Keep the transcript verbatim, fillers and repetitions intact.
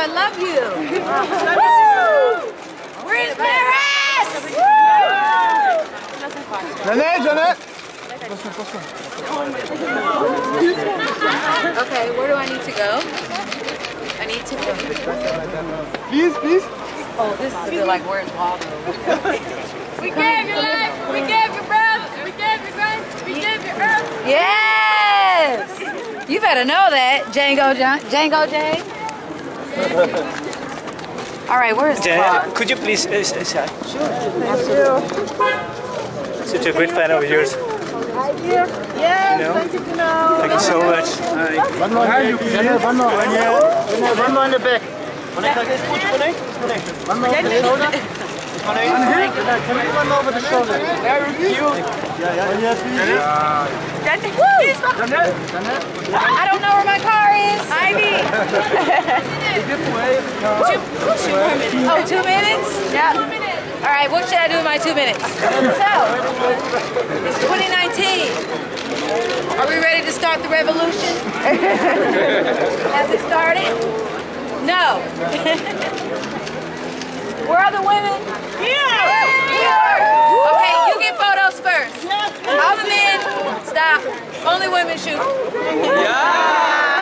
I love you. Woo! Where's Paris? Janelle, Janelle. Okay, where do I need to go? I need to go. Please, please. Oh, this is a bit like where's Waldo? We gave you life, we gave you breath, we gave you grace, we gave you earth. Yes! You better know that, Django John, Django Jane. All right, where's Janelle, could you please uh, say? Sure. Thank you. Such a great fan of yours. Hi, dear. Yes, you know? thank you to know. Thank you so much. Hi. One more, Janelle, one more, one more. One more in the back. One more over the shoulder. One over the shoulder. Very cute. Yeah, yeah, yeah. I don't know where my car is. Ivy. Oh, two minutes? Yeah. All right, what should I do in my two minutes? So, it's twenty nineteen. Are we ready to start the revolution? Has it started? No. Where are the women? Here! Here! Okay, you get photos first. All the men, stop. Only women shoot.